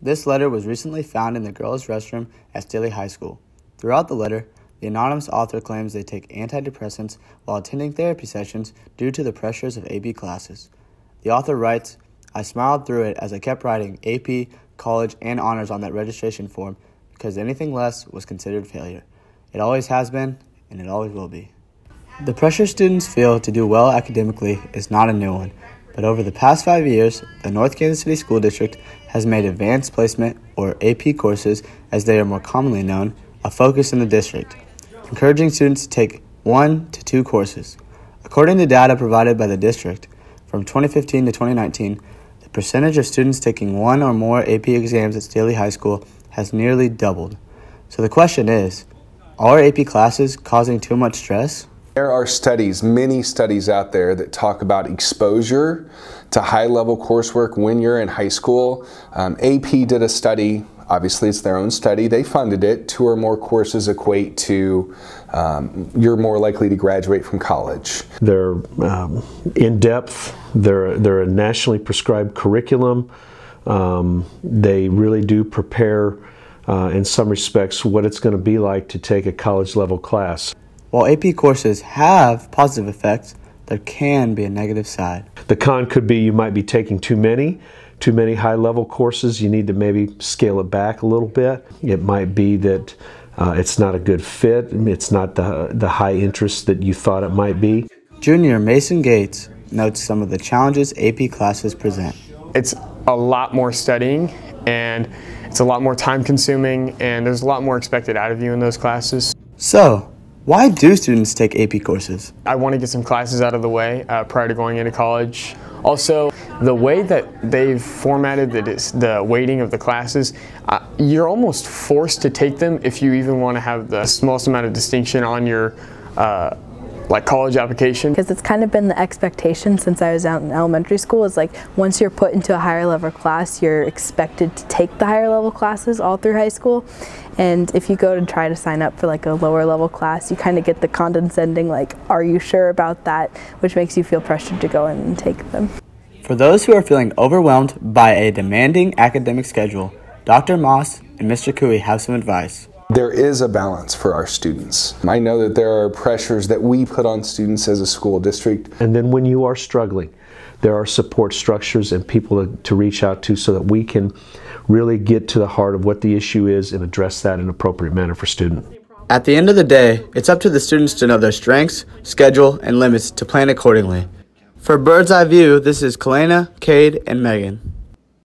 This letter was recently found in the girls' restroom at Staley High School. Throughout the letter, the anonymous author claims they take antidepressants while attending therapy sessions due to the pressures of AP classes. The author writes, "I smiled through it as I kept writing AP, college, and honors on that registration form because anything less was considered failure. It always has been, and it always will be." The pressure students feel to do well academically is not a new one, but over the past 5 years, the North Kansas City School District has made advanced placement, or AP courses as they are more commonly known, a focus in the district, encouraging students to take 1 to 2 courses. According to data provided by the district, from 2015 to 2019, the percentage of students taking 1 or more AP exams at Staley High School has nearly doubled. So the question is, are AP classes causing too much stress? There are studies, many studies out there that talk about exposure to high-level coursework when you're in high school. AP did a study, obviously it's their own study, they funded it. 2 or more courses equate to you're more likely to graduate from college. They're in-depth, they're a nationally prescribed curriculum. They really do prepare, in some respects, what it's going to be like to take a college-level class. While AP courses have positive effects, there can be a negative side. The con could be you might be taking too many high-level courses. You need to maybe scale it back a little bit. It might be that it's not a good fit. It's not the high interest that you thought it might be. Junior Mason Gates notes some of the challenges AP classes present. It's a lot more studying, and it's a lot more time-consuming, and there's a lot more expected out of you in those classes. So, why do students take AP courses? I want to get some classes out of the way prior to going into college. Also, the way that they've formatted the weighting of the classes, you're almost forced to take them if you even want to have the smallest amount of distinction on your college application. Because it's kind of been the expectation since I was out in elementary school, is like once you're put into a higher level class, you're expected to take the higher level classes all through high school. And if you go to try to sign up for like a lower level class, you kind of get the condescending like, "Are you sure about that?" which makes you feel pressured to go in and take them. For those who are feeling overwhelmed by a demanding academic schedule, Dr. Moss and Mr. Cooey have some advice. There is a balance for our students. I know that there are pressures that we put on students as a school district. And then when you are struggling, there are support structures and people to reach out to so that we can really get to the heart of what the issue is and address that in an appropriate manner for students. At the end of the day, it's up to the students to know their strengths, schedule, and limits to plan accordingly. For Bird's Eye View, this is Kalena, Cade, and Megan.